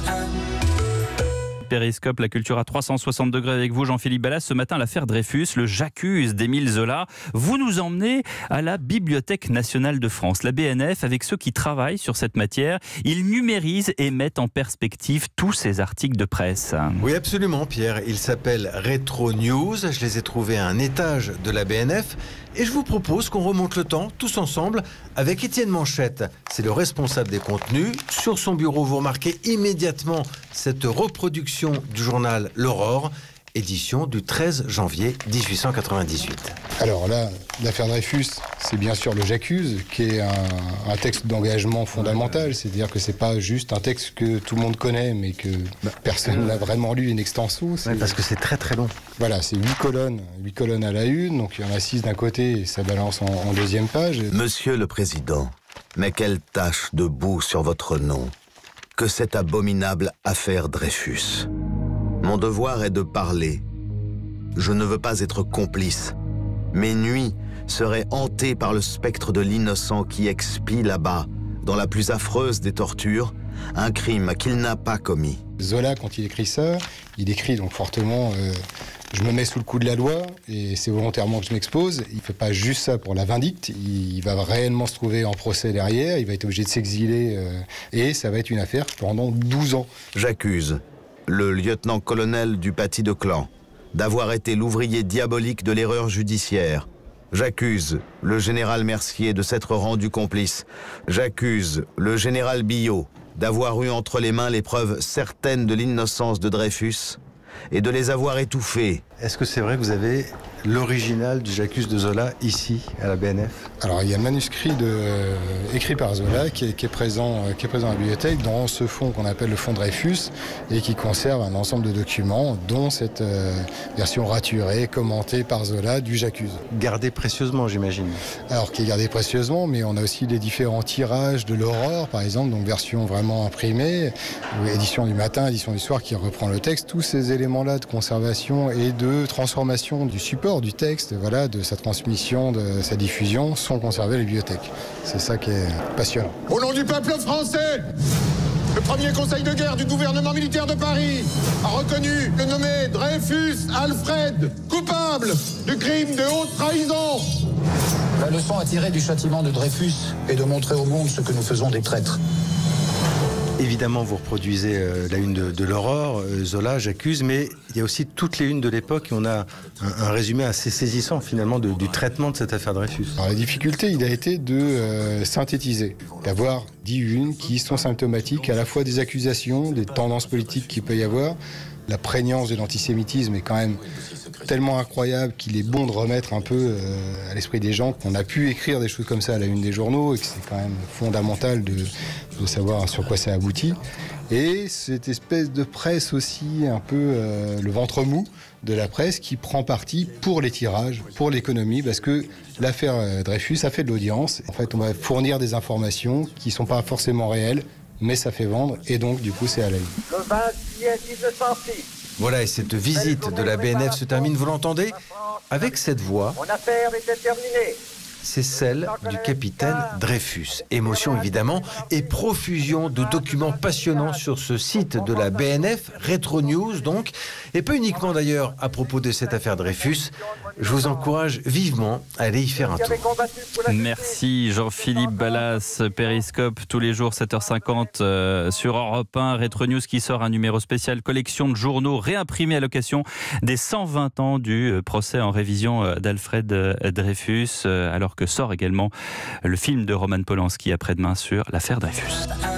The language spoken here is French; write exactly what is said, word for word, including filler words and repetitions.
Périscope, la culture à trois cent soixante degrés avec vous, Jean-Philippe Ballas. Ce matin, l'affaire Dreyfus, le J'accuse d'Émile Zola. Vous nous emmenez à la Bibliothèque nationale de France, la B N F, avec ceux qui travaillent sur cette matière. Ils numérisent et mettent en perspective tous ces articles de presse. Oui, absolument, Pierre. Ils s'appellent Retro News. Je les ai trouvés à un étage de la B N F. Et je vous propose qu'on remonte le temps, tous ensemble, avec Étienne Manchette. C'est le responsable des contenus. Sur son bureau, vous remarquez immédiatement cette reproduction du journal L'Aurore, édition du treize janvier mille huit cent quatre-vingt-dix-huit. Alors là, l'affaire Dreyfus, c'est bien sûr le J'accuse, qui est un, un texte d'engagement fondamental. C'est-à-dire que c'est pas juste un texte que tout le monde connaît, mais que personne n'a vraiment lu in extenso. Ouais, parce que c'est très très long. Voilà, c'est huit colonnes, huit colonnes à la une, donc il y en a six d'un côté et ça balance en, en deuxième page. Monsieur le Président, mais quelle tache de boue sur votre nom que cette abominable affaire Dreyfus. Mon devoir est de parler. Je ne veux pas être complice. Mes nuits seraient hantées par le spectre de l'innocent qui expie là-bas, dans la plus affreuse des tortures, un crime qu'il n'a pas commis. Zola, quand il écrit ça, il écrit donc fortement euh, je me mets sous le coup de la loi et c'est volontairement que je m'expose. Il ne fait pas juste ça pour la vindicte, il va réellement se trouver en procès derrière, il va être obligé de s'exiler euh, et ça va être une affaire pendant douze ans. J'accuse le lieutenant-colonel du Paty de Clan d'avoir été l'ouvrier diabolique de l'erreur judiciaire. J'accuse le général Mercier de s'être rendu complice. J'accuse le général Billot d'avoir eu entre les mains les preuves certaines de l'innocence de Dreyfus et de les avoir étouffés. Est-ce que c'est vrai que vous avez l'original du J'accuse de Zola ici, à la B N F? Alors, il y a le manuscrit de, euh, écrit par Zola qui est, qui, est présent, euh, qui est présent à la bibliothèque dans ce fonds qu'on appelle le fonds Dreyfus et qui conserve un ensemble de documents, dont cette euh, version raturée, commentée par Zola du J'accuse. Gardé précieusement, j'imagine. Alors, qui est gardé précieusement, mais on a aussi les différents tirages de l'Aurore, par exemple, donc version vraiment imprimée, édition du matin, édition du soir, qui reprend le texte. Tous ces éléments-là de conservation et de transformation du support du texte, voilà, de sa transmission, de sa diffusion, sont conservés à la bibliothèque. C'est ça qui est passionnant. Au nom du peuple français, le premier conseil de guerre du gouvernement militaire de Paris a reconnu le nommé Dreyfus Alfred coupable du crime de haute trahison. La leçon à tirer du châtiment de Dreyfus est de montrer au monde ce que nous faisons des traîtres. Évidemment, vous reproduisez euh, la une de, de l'Aurore, euh, Zola, J'accuse, mais il y a aussi toutes les unes de l'époque et on a un, un résumé assez saisissant finalement de, du traitement de cette affaire Dreyfus. Alors, la difficulté, il a été de euh, synthétiser, d'avoir dix unes qui sont symptomatiques à la fois des accusations, des tendances politiques qu'il peut y avoir. La prégnance de l'antisémitisme est quand même tellement incroyable qu'il est bon de remettre un peu euh, à l'esprit des gens qu'on a pu écrire des choses comme ça à la une des journaux et que c'est quand même fondamental de, de savoir sur quoi ça aboutit. Et cette espèce de presse aussi, un peu euh, le ventre mou de la presse qui prend parti pour les tirages, pour l'économie, parce que l'affaire euh, Dreyfus a fait de l'audience. En fait, on va fournir des informations qui ne sont pas forcément réelles, mais ça fait vendre, et donc, du coup, c'est à la une. Le vingt juillet mille neuf cent six. Voilà, et cette visite de la B N F se termine, vous l'entendez, avec cette voix. Mon affaire était terminée. C'est celle du capitaine Dreyfus. Émotion évidemment et profusion de documents passionnants sur ce site de la B N F, Retro News donc, et pas uniquement d'ailleurs à propos de cette affaire Dreyfus. Je vous encourage vivement à aller y faire un tour. Merci Jean-Philippe Ballas, Périscope tous les jours sept heures cinquante euh, sur Europe un, Retro News qui sort un numéro spécial collection de journaux réimprimés à l'occasion des cent vingt ans du procès en révision d'Alfred Dreyfus, alors que sort également le film de Roman Polanski après-demain sur l'affaire Dreyfus.